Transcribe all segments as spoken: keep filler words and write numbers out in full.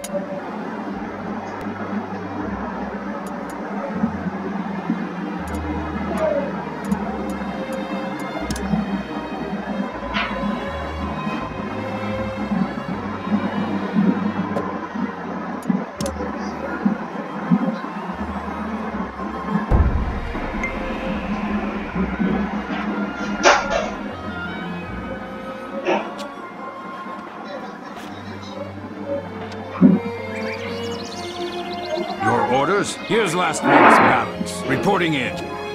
Here's last month's balance. Reporting in.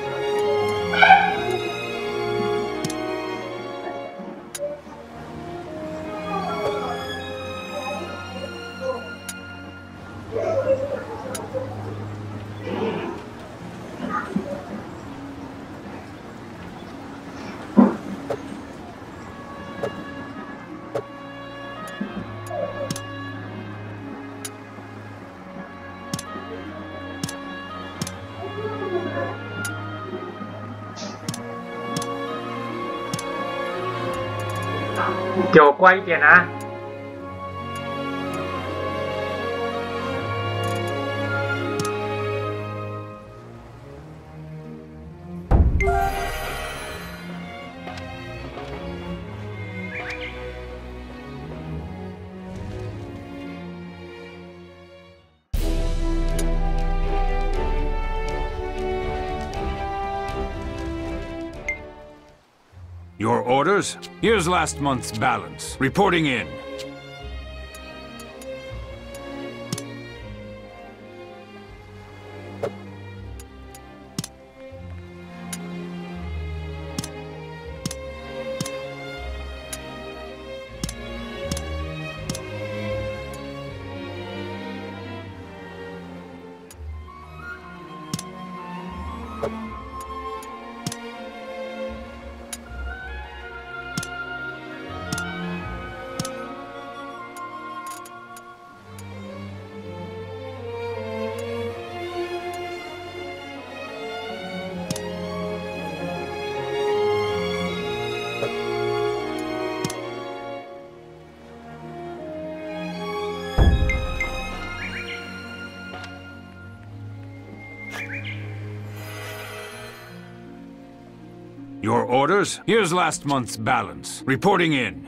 给我乖一点啊 Your orders? Here's last month's balance. Reporting in. Your orders? Here's last month's balance. Reporting in.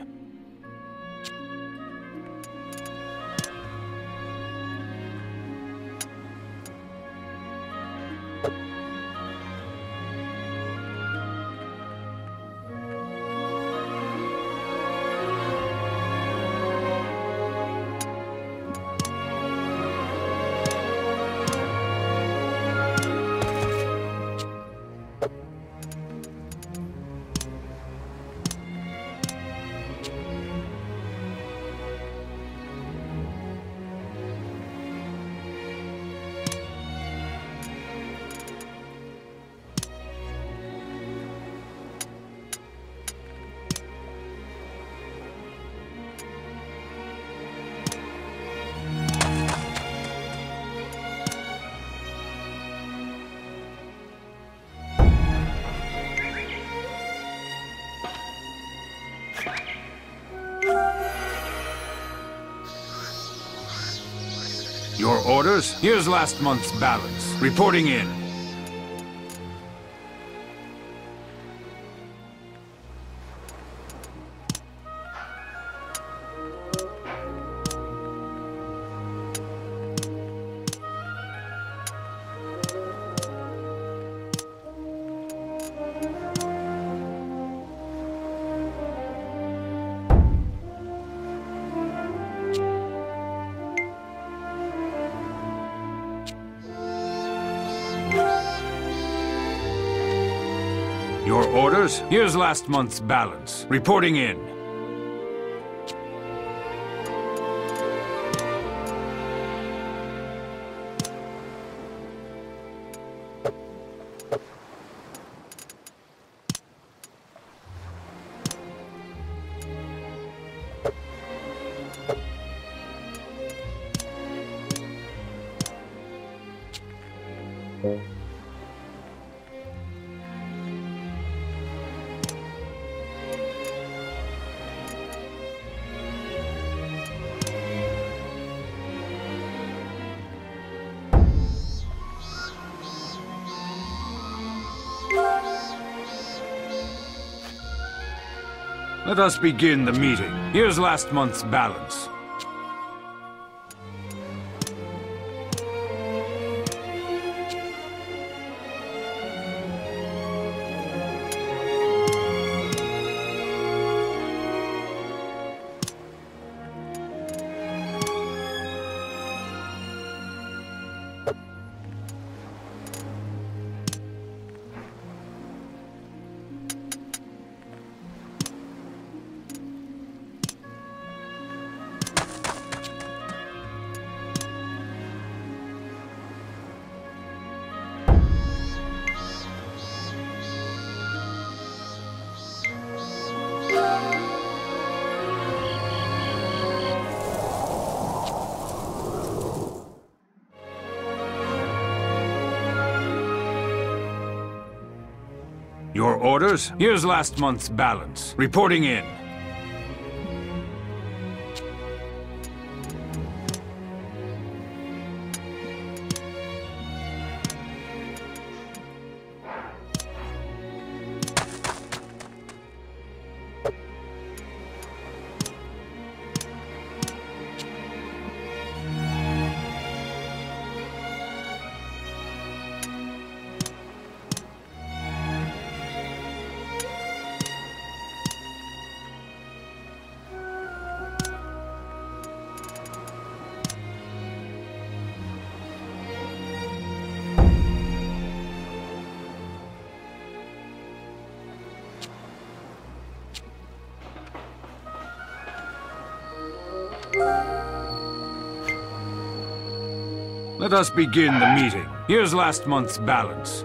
Your orders? Here's last month's balance. Reporting in. Your orders? Here's last month's balance. Reporting in. Let us begin the meeting. Here's last month's balance. Your orders? Here's last month's balance. Reporting in. Let us begin the meeting. Here's last month's balance.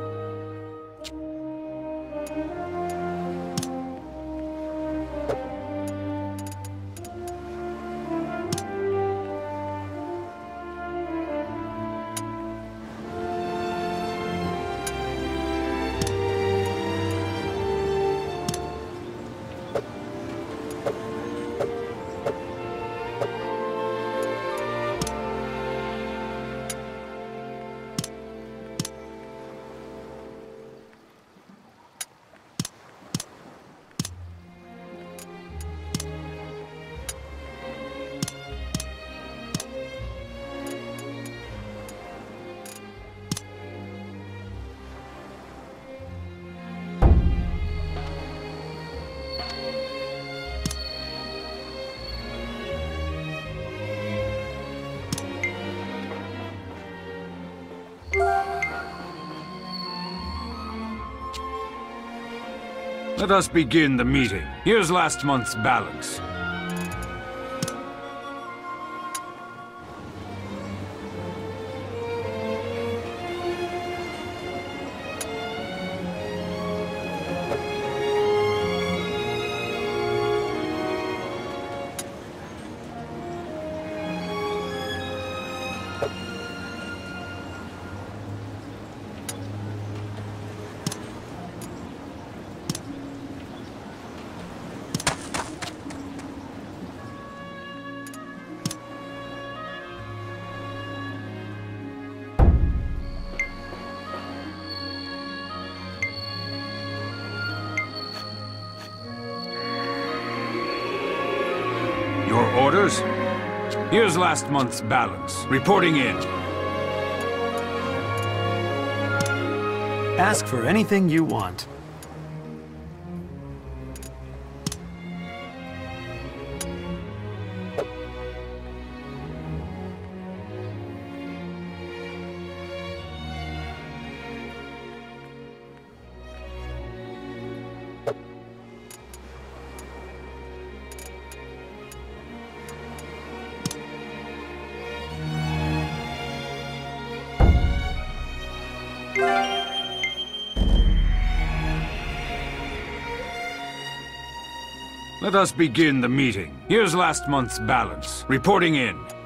Let us begin the meeting. Here's last month's balance. Your orders? Here's last month's balance. Reporting in. Ask for anything you want. Let us begin the meeting. Here's last month's balance. Reporting in.